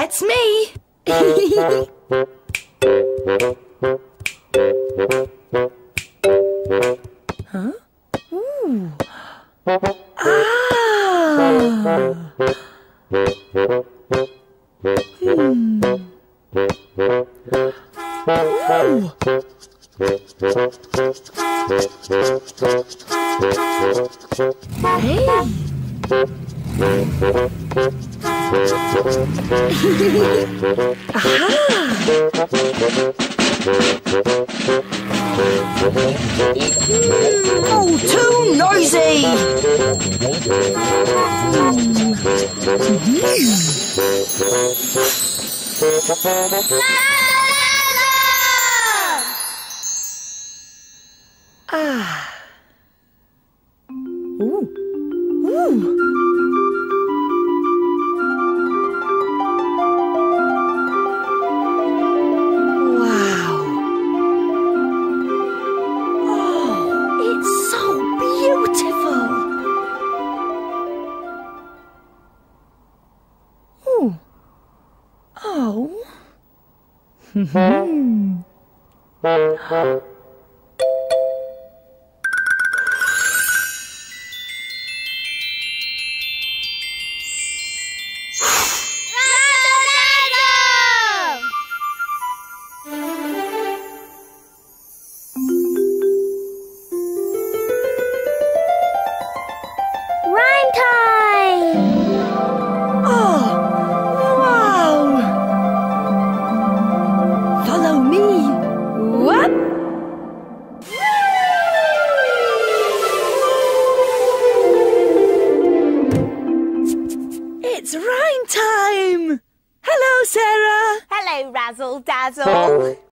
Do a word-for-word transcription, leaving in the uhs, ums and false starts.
It's me! Huh? Ooh. Ah! Hmm. Ooh. Hey! Aha! Oh, too noisy! Ah. Ooh. Ooh. Wow. Oh, it's so beautiful. Ooh. Oh. Hmm. It's rhyme time! Hello, Sarah! Hello, Razzledazzle.